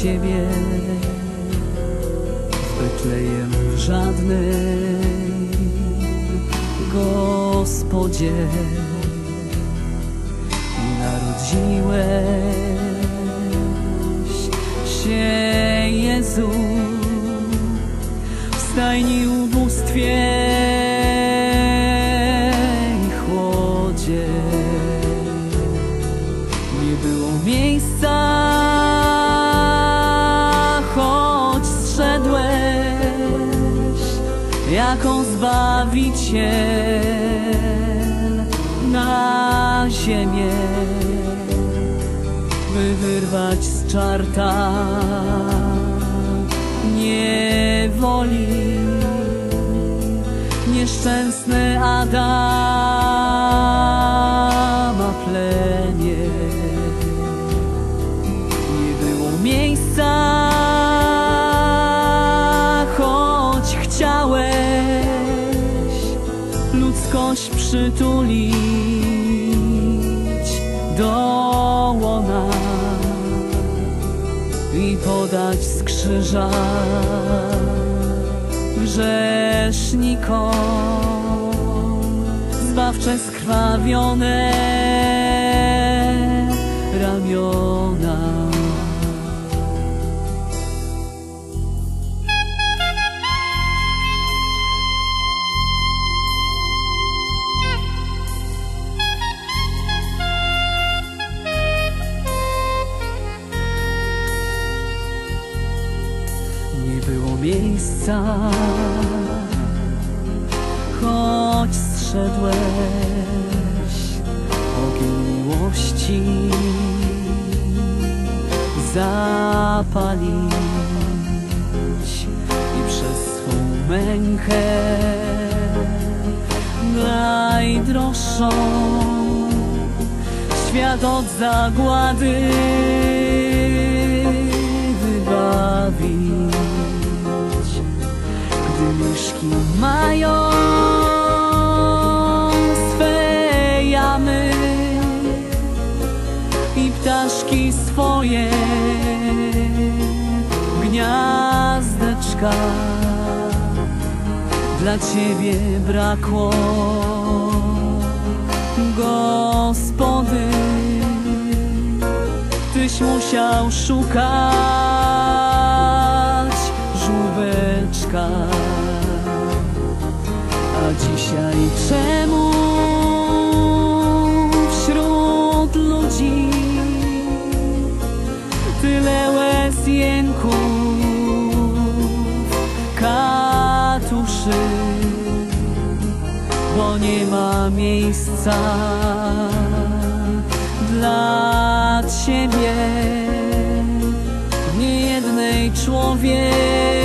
Ciebie w Betlejem żadnej, Gospodzie, narodziłeś się, Jezu, w stajni, ubóstwie i chłodzie. Nie było miejsca, choć zszedłeś jako Zbawiciel na ziemię, by wyrwać z czarta niewoli nieszczęsne Adama plemię. Nie było miejsca, choć chciałeś ludzkość przytulić do łona i podać z krzyża grzesznikom zbawcze skrwawione ramiona. Nie było miejsca, choć zszedłeś ogień miłości zapalić i przez swą mękę najdroższą świat od zagłady wybawić. Gdy myszki mają swe jamy i ptaszki swoje gniazdeczka, dla Ciebie brakło Gospody. Tyś musiał szukać żółbeczka. A dzisiaj czemu wśród ludzi tyle łez, jęków, katuszy? Bo nie ma miejsca dla Ciebie w niejednej człowiek